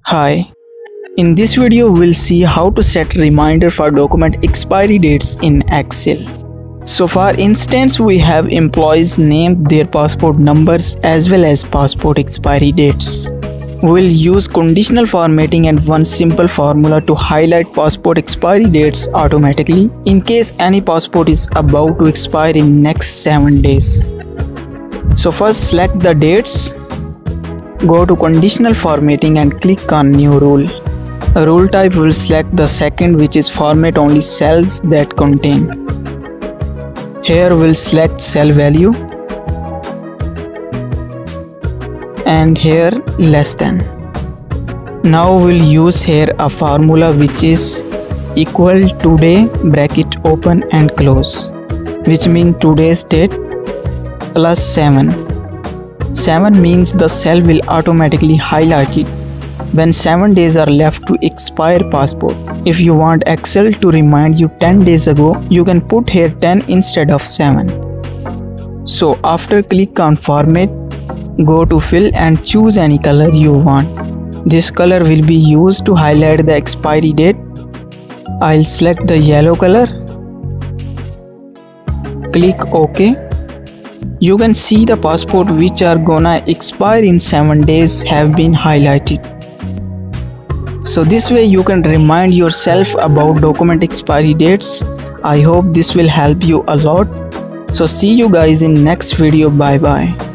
Hi, in this video we'll see how to set reminder for document expiry dates in Excel. So for instance, we have employees named their passport numbers as well as passport expiry dates. We'll use conditional formatting and one simple formula to highlight passport expiry dates automatically in case any passport is about to expire in next 7 days. So first select the dates. Go to conditional formatting and click on new rule. Rule type will select the second, which is format only cells that contain. Here we'll select cell value and here less than. Now we'll use here a formula which is equal today bracket open and close, which means today's date plus 7. 7 means the cell will automatically highlight it when 7 days are left to expire passport. If you want Excel to remind you 10 days ago, you can put here 10 instead of 7. So after click on format, go to fill and choose any color you want. This color will be used to highlight the expiry date. I'll select the yellow color. Click OK. You can see the passport which are gonna expire in 7 days have been highlighted. So this way you can remind yourself about document expiry dates. I hope this will help you a lot. So see you guys in next video. Bye bye.